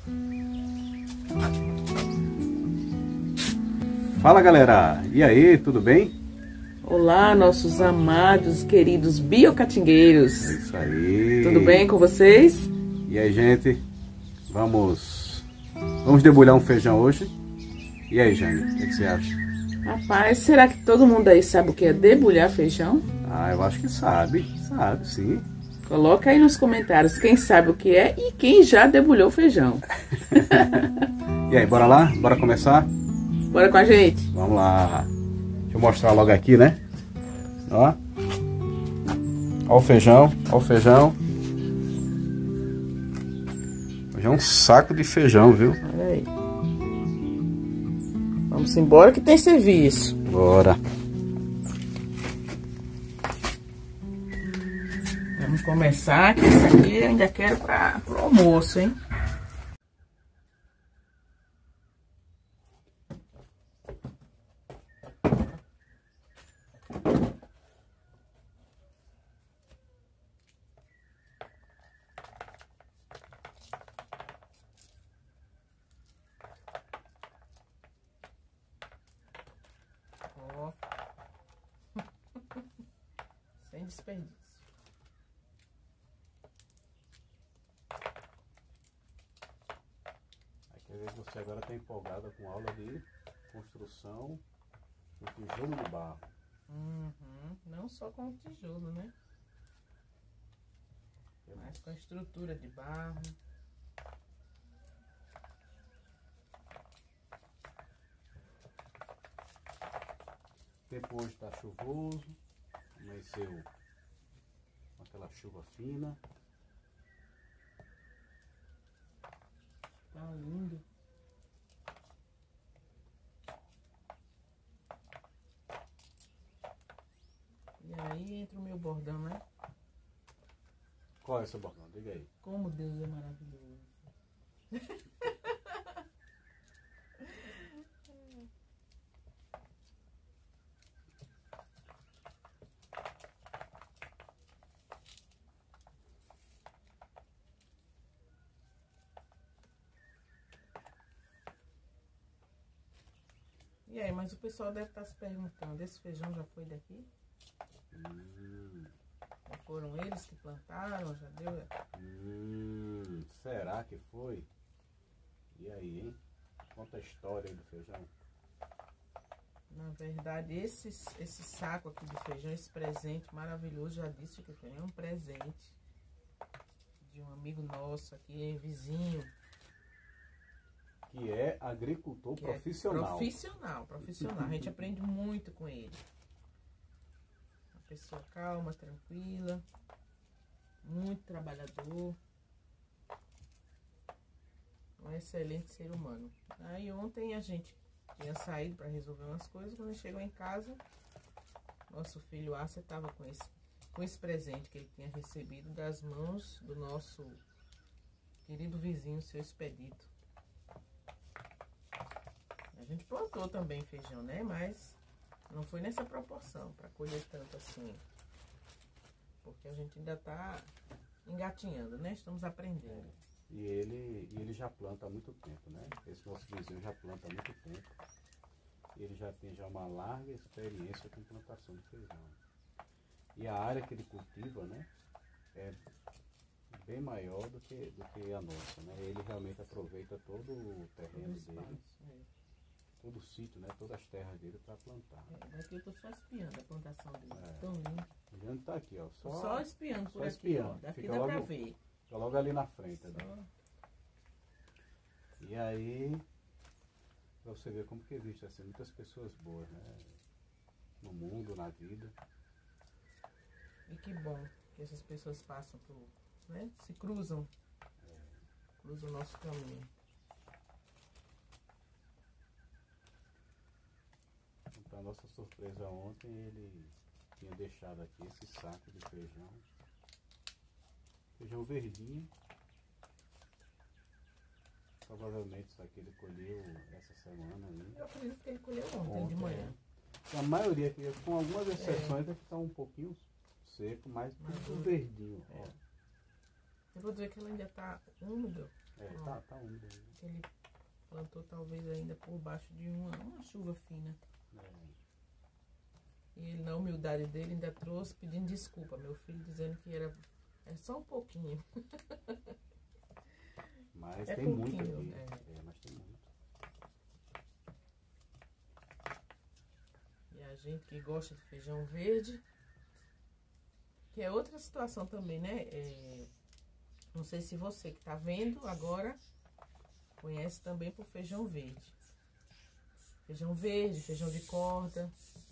Fala galera, e aí, tudo bem? Olá, nossos amados, queridos biocatingueiros. É isso aí. Tudo bem com vocês? E aí, gente, vamos debulhar um feijão hoje. E aí, Jane, o que você acha? Rapaz, será que todo mundo aí sabe o que é debulhar feijão? Ah, eu acho que sabe sim. Coloca aí nos comentários quem sabe o que é e quem já debulhou feijão. E aí, bora lá? Bora começar? Bora com a gente? Vamos lá. Deixa eu mostrar logo aqui, né? Ó. Ó o feijão, ó o feijão. Hoje é um saco de feijão, viu? Olha aí. Vamos embora que tem serviço. Bora. Vamos começar, que isso aqui eu ainda quero para o almoço, hein? Ó. Sem desperdício. Quer ver que você agora está empolgada com aula de construção do tijolo de barro. Não só com o tijolo, né? Mas com a estrutura de barro. O tempo hoje está chuvoso, amanheceu com aquela chuva fina. Tá lindo. E aí entra o meu bordão, né? Qual é o seu bordão? Diga aí. Como Deus é maravilhoso. E aí, mas o pessoal deve estar se perguntando, esse feijão já foi daqui? Já foram eles que plantaram, já deu? Será que foi? E aí, hein? Conta a história aí do feijão. Na verdade, esse saco aqui de feijão, esse presente maravilhoso, já disse que foi um presente de um amigo nosso aqui, vizinho. Que é agricultor profissional. Profissional. A gente aprende muito com ele. Uma pessoa calma, tranquila, muito trabalhador. Um excelente ser humano. Aí ontem a gente tinha saído para resolver umas coisas. Quando chegou em casa, nosso filho Arce estava com esse presente que ele tinha recebido das mãos do nosso querido vizinho, seu Expedito. A gente plantou também feijão, né? Mas não foi nessa proporção para colher tanto assim. Porque a gente ainda tá engatinhando, né? Estamos aprendendo. E ele já planta há muito tempo, né? Esse nosso vizinho já planta há muito tempo. Ele já tem uma larga experiência com plantação de feijão. E a área que ele cultiva, né? É bem maior do que a nossa, né? Ele realmente aproveita todo o terreno dele. Todo o sítio, né? Todas as terras dele para plantar. Daqui eu tô só espiando a plantação dele. Tão lindo. O Jânio tá aqui, ó. Só espiando por só aqui, espiando. ó. Daqui Fica dá logo, pra ver. Fica logo ali na frente. Né? E aí, pra você ver como que existe assim, muitas pessoas boas, né? No mundo, na vida. E que bom que essas pessoas passam por, né? Se cruzam. Cruzam o nosso caminho. Então, a nossa surpresa ontem, ele tinha deixado aqui esse saco de feijão. Feijão verdinho. Provavelmente isso aqui ele colheu essa semana aí. Eu acredito que ele colheu ontem de manhã. A maioria aqui, com algumas exceções, vai ficar um pouquinho seco, mas tudo verdinho. Ó. Eu vou dizer que ela ainda tá úmido. Tá úmido. Que ele plantou talvez ainda por baixo de uma chuva fina. E ele, na humildade dele, ainda trouxe pedindo desculpa. Meu filho dizendo que era só um pouquinho. Mas É tem muito pouquinho, aqui. Mas tem muito. E a gente que gosta de feijão verde, que é outra situação também, né? Não sei se você que tá vendo agora conhece também por feijão verde. Feijão verde, feijão de corda.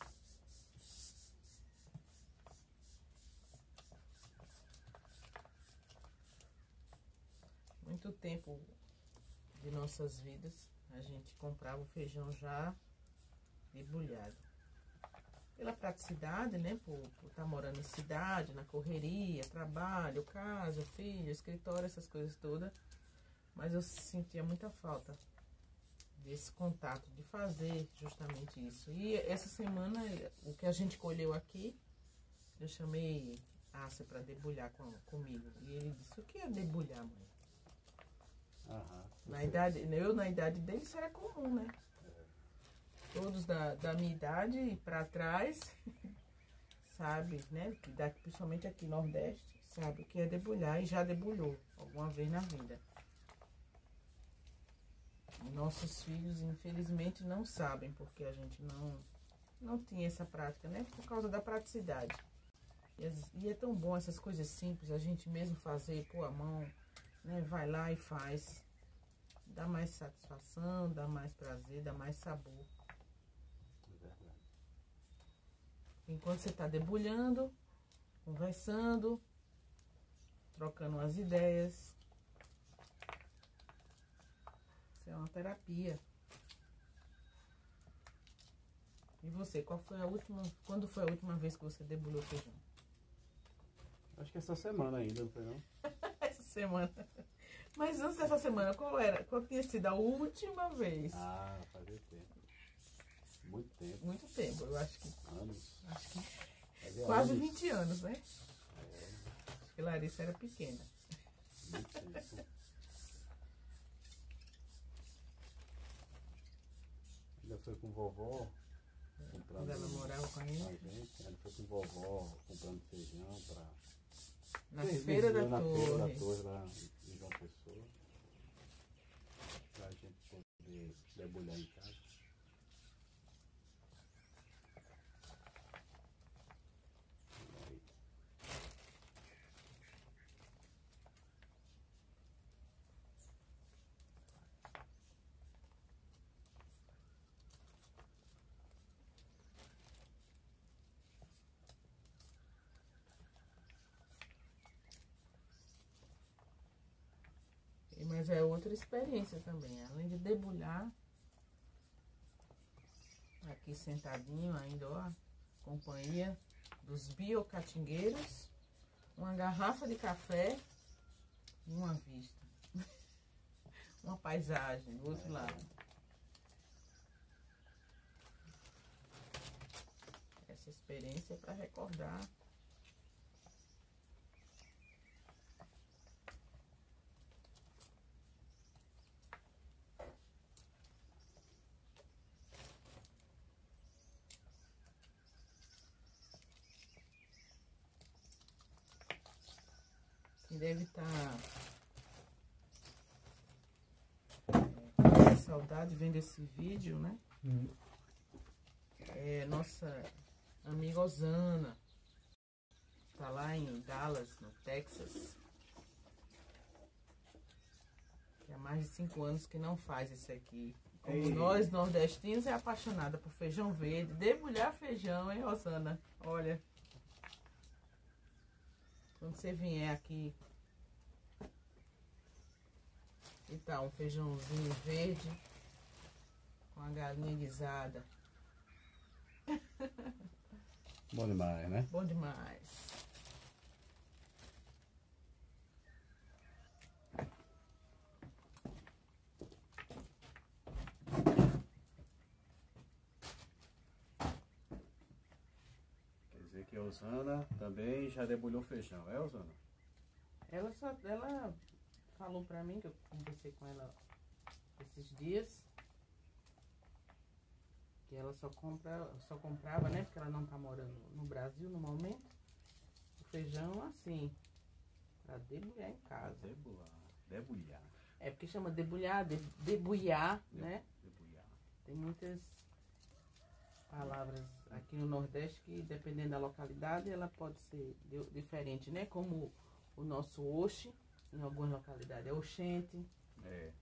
Muito tempo de nossas vidas a gente comprava o feijão já debulhado. Pela praticidade, né? Por estar morando em cidade, na correria, trabalho, casa, filho, escritório, essas coisas todas. Mas eu sentia muita falta desse contato, de fazer justamente isso. E essa semana, o que a gente colheu aqui, eu chamei Ácia para debulhar comigo. E ele disse, o que é debulhar, mãe? Na idade dele isso era comum, né? Todos da minha idade e para trás, sabe, né? Principalmente aqui no Nordeste, sabe o que é debulhar e já debulhou alguma vez na vida. Nossos filhos, infelizmente, não sabem, porque a gente não tinha essa prática, né? Por causa da praticidade. E é tão bom essas coisas simples, a gente mesmo fazer, pôr a mão, né? Vai lá e faz. Dá mais satisfação, dá mais prazer, dá mais sabor. Enquanto você está debulhando, conversando, trocando umas ideias. Isso é uma terapia. E você, quando foi a última vez que você debulhou feijão? Acho que essa semana ainda, não foi não? Essa semana. Mas antes dessa semana, qual tinha sido a última vez? Fazia tempo. Muito tempo. Muito tempo, eu acho que. Anos. Acho que Fazia quase anos. 20 anos, né? Acho que Larissa era pequena. Muito tempo. Ainda foi com vovó. Quando ela morava com a gente. Ela foi com vovó comprando feijão pra... Na Feira da na Feira da Torre. Torre, lá em João Pessoa. Pra gente poder debulhar em casa. Mas é outra experiência também. Além de debulhar, aqui sentadinho ainda, ó, companhia dos biocatingueiros, uma garrafa de café e uma vista. Uma paisagem do outro lado. Essa experiência é para recordar. Quem deve estar com saudade vendo esse vídeo, né? É nossa amiga Osana. Tá lá em Dallas, no Texas. Que há mais de 5 anos que não faz isso aqui. Como nós, nordestinos, é apaixonada por feijão verde. Debulhar feijão, hein, Osana? Olha. Quando você vier aqui e tá um feijãozinho verde com a galinha guisada. Bom demais, né? Bom demais. Quer dizer que a Osana também já debulhou feijão, é, Osana? Ela falou pra mim, que eu conversei com ela esses dias, que ela só comprava, né? Porque ela não tá morando no Brasil no momento. O feijão assim, pra debulhar em casa. Debulhar. É porque chama debulhar, debulhar, né? Debulhar. Tem muitas palavras aqui no Nordeste que, dependendo da localidade, ela pode ser diferente, né? Como o nosso oxe, em algumas localidades é oxente. É.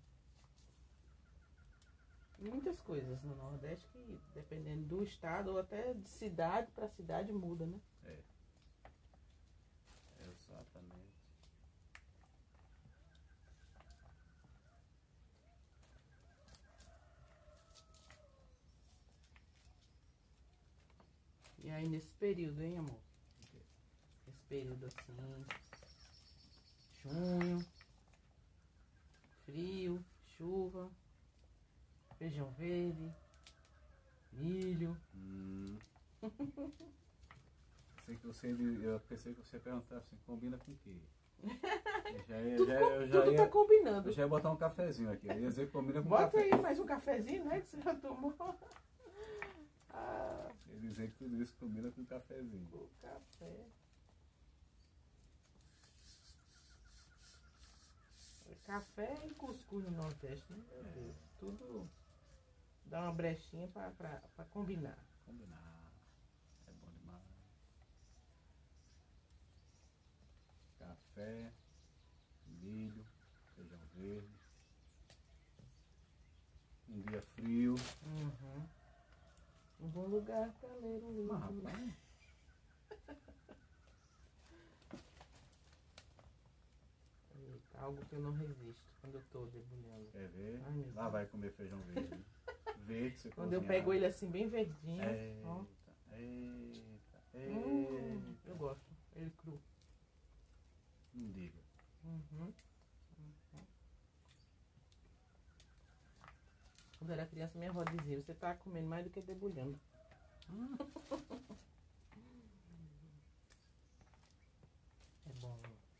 Muitas coisas no Nordeste que, dependendo do estado ou até de cidade para cidade, muda, né? É. Exatamente. E aí, nesse período, hein, amor? Esse período assim, junho, frio, chuva, feijão verde, milho. Eu pensei que você ia perguntar assim, combina com o quê? Tudo tá combinando. Eu já ia botar um cafezinho aqui. Eu ia dizer que combina com Bota café. aí mais um cafezinho, né? Que você já tomou. Ah, Eu ia dizer que tudo isso combina com cafezinho. o café. Café e cuscuz no Nordeste, né? Meu Deus. Tudo dá uma brechinha pra combinar. Combinar. É bom demais. Café, milho, feijão verde. Um dia frio. Uhum. Um bom lugar pra ler um livro. Rapaz. Eita, algo que eu não resisto quando eu tô debulhando. Quer ver? Ai, meu Lá Deus. vai comer feijão verde. Verde, você Quando eu cozinhar. pego ele assim bem verdinho, ó. Eita. Eu gosto. Ele cru. Não diga. Uhum. Quando eu era criança, minha avó dizia, você tá comendo mais do que debulhando. É bom.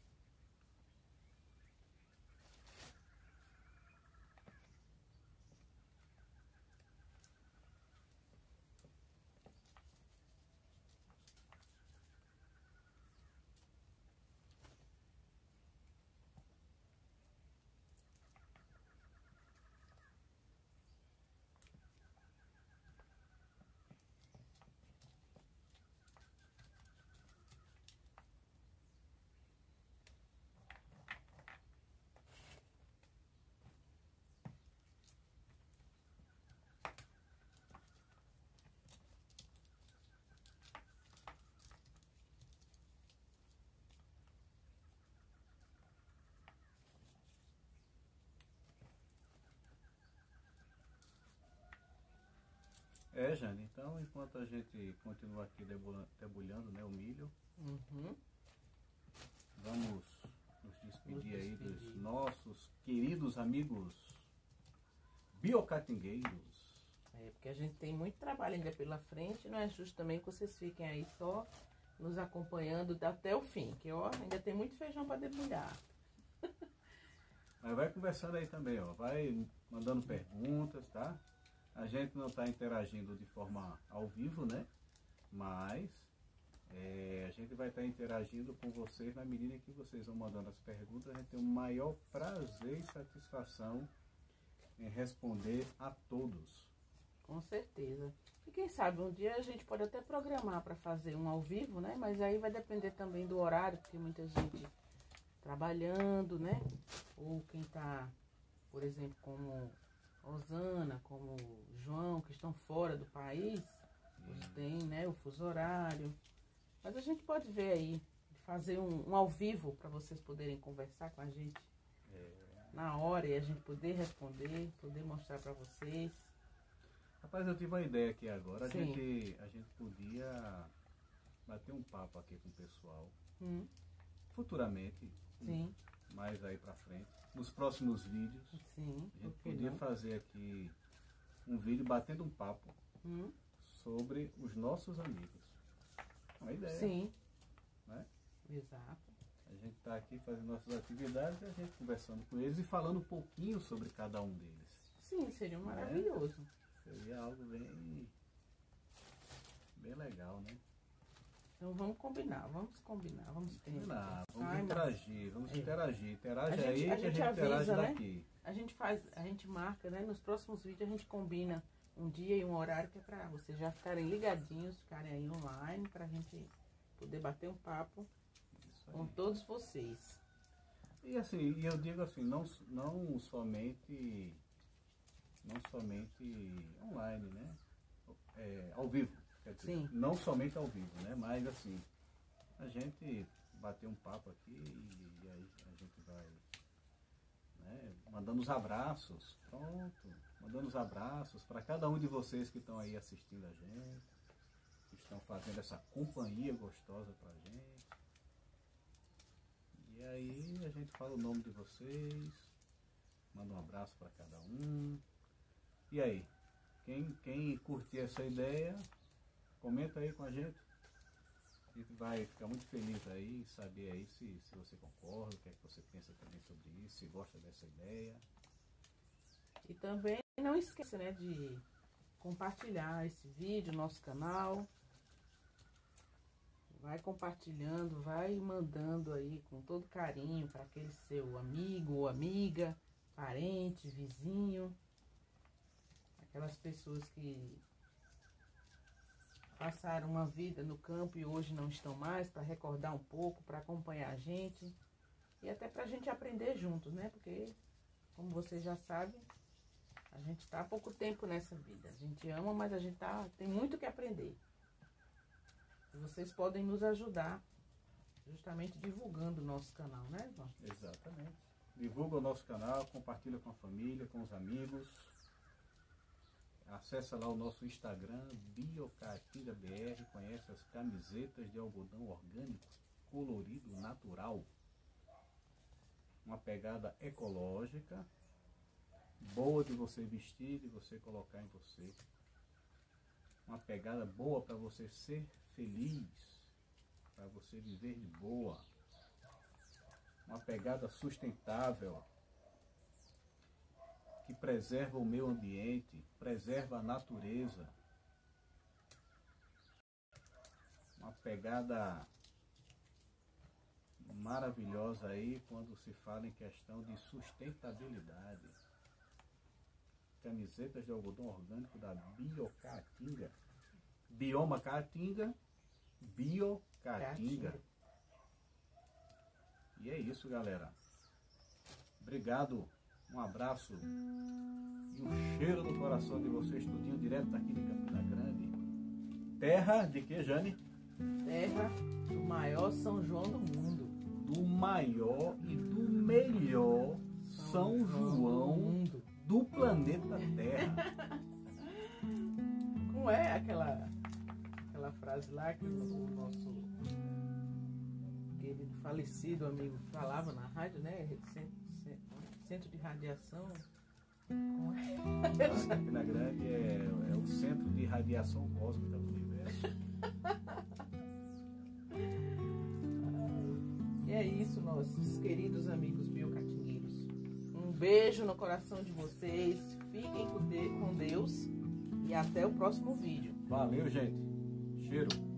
É, Jane, então enquanto a gente continua aqui debulhando, né, o milho, Uhum. vamos nos despedir aí dos despedir. nossos queridos amigos biocatingueiros. É, porque a gente tem muito trabalho ainda pela frente, não é justo também que vocês fiquem aí só nos acompanhando até o fim, que ó, ainda tem muito feijão para debulhar. Mas vai conversando aí também, ó, vai mandando perguntas, tá? A gente não está interagindo de forma ao vivo, né? Mas a gente vai estar interagindo com vocês na medida em que vocês vão mandando as perguntas. A gente tem o maior prazer e satisfação em responder a todos. Com certeza. E quem sabe um dia a gente pode até programar para fazer um ao vivo, né? Mas aí vai depender também do horário, porque muita gente trabalhando, né? Ou quem tá, por exemplo, como Rosana, como João, que estão fora do país, tem, né, o fuso horário. Mas a gente pode ver aí, fazer um ao vivo para vocês poderem conversar com a gente na hora e a gente poder responder, poder mostrar para vocês. Rapaz, eu tive uma ideia aqui agora. A Sim. gente podia bater um papo aqui com o pessoal. Futuramente, Sim, mais aí pra frente, nos próximos vídeos, sim. a gente por que podia não? fazer aqui um vídeo batendo um papo sobre os nossos amigos. Uma ideia. Sim. Né? Exato. A A gente está aqui fazendo nossas atividades e a gente conversando com eles e falando um pouquinho sobre cada um deles. Sim, seria maravilhoso. Seria algo bem legal, né? Então vamos combinar, vamos Combinar, vamos Ai, interagir, vamos é. interagir. Interage A aí gente que a gente avisa, interage né? daqui. A gente marca, né? Nos próximos vídeos a gente combina um dia e um horário que é para vocês já ficarem ligadinhos, ficarem aí online, para a gente poder bater um papo com todos vocês. E assim, eu digo assim, não somente online, né? Ao vivo, quer dizer, Sim. não somente ao vivo, né? Mas assim, a gente bater um papo aqui e aí a gente vai, né? Mandando os abraços, pronto, mandando os abraços para cada um de vocês que estão aí assistindo a gente, que estão fazendo essa companhia gostosa pra gente. E aí a gente fala o nome de vocês, manda um abraço para cada um. E aí, quem curtir essa ideia, comenta aí com a gente. A gente vai ficar muito feliz aí, saber aí se você concorda, o que é que você pensa também sobre isso, se gosta dessa ideia. E também não esqueça, né, de compartilhar esse vídeo, nosso canal. Vai compartilhando, vai mandando aí com todo carinho para aquele seu amigo ou amiga, parente, vizinho. Aquelas pessoas que passaram uma vida no campo e hoje não estão mais, para recordar um pouco, para acompanhar a gente. E até para a gente aprender juntos, né? Porque, como vocês já sabem, a gente está há pouco tempo nessa vida. A gente ama, mas a gente tem muito que aprender. E vocês podem nos ajudar, justamente divulgando o nosso canal, né, João? Exatamente. Divulga o nosso canal, compartilha com a família, com os amigos. Acesse lá o nosso Instagram, BioCaatingaBR, conhece as camisetas de algodão orgânico, colorido, natural. Uma pegada ecológica, boa de você vestir, de você colocar em você. Uma pegada boa para você ser feliz, para você viver de boa. Uma pegada sustentável, que preserva o meio ambiente, preserva a natureza. Uma pegada maravilhosa aí quando se fala em questão de sustentabilidade. Camisetas de algodão orgânico da BioCaatinga. Bioma Caatinga, BioCaatinga. E é isso, galera. Obrigado, um abraço e um cheiro no coração de vocês, tudinho direto daqui de Campina Grande. Terra de que, Jane? Terra do maior São João do mundo. Do maior e do melhor São João do planeta Terra. Como é aquela frase lá que o nosso querido falecido amigo falava na rádio, né? Centro de radiação. Como é? Campina Grande é o centro de radiação cósmica do universo. E é isso, nossos queridos amigos biocaatingueiros. Um beijo no coração de vocês. Fiquem com Deus e até o próximo vídeo. Valeu, gente. Cheiro.